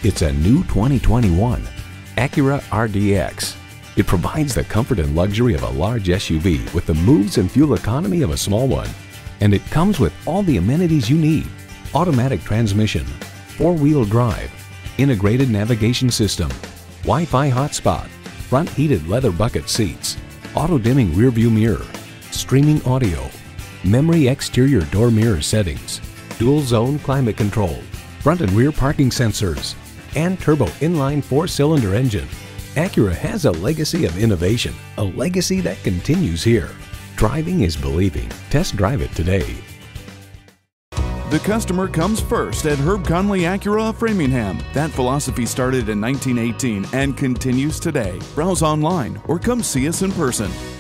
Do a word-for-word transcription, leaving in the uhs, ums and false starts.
It's a new twenty twenty-one Acura R D X. It provides the comfort and luxury of a large S U V with the moves and fuel economy of a small one. And it comes with all the amenities you need: automatic transmission, four-wheel drive, integrated navigation system, Wi-Fi hotspot, front heated leather bucket seats, auto-dimming rear-view mirror, streaming audio, memory exterior door mirror settings, dual-zone climate control, front and rear parking sensors, and turbo inline four-cylinder engine. Acura has a legacy of innovation, a legacy that continues here. Driving is believing. Test drive it today. The customer comes first at Herb Conley Acura of Framingham. That philosophy started in nineteen eighteen and continues today. Browse online or come see us in person.